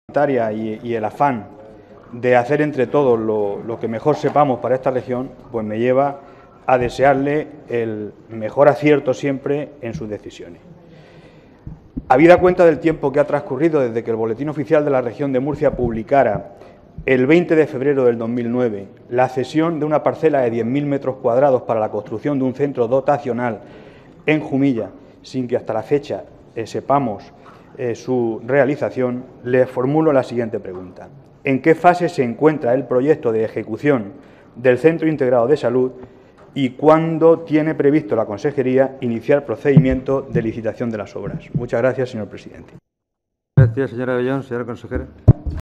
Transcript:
y el afán de hacer entre todos lo que mejor sepamos para esta región, pues me lleva a desearle el mejor acierto siempre en sus decisiones. Habida cuenta del tiempo que ha transcurrido desde que el Boletín Oficial de la Región de Murcia publicara el 20 de febrero del 2009 la cesión de una parcela de 10.000 metros cuadrados para la construcción de un centro dotacional en Jumilla, sin que hasta la fecha sepamos su realización, le formulo la siguiente pregunta. ¿En qué fase se encuentra el proyecto de ejecución del Centro Integrado de Salud y cuándo tiene previsto la Consejería iniciar procedimiento de licitación de las obras? Muchas gracias, señor presidente. Gracias, señora Abellón. Señora consejera.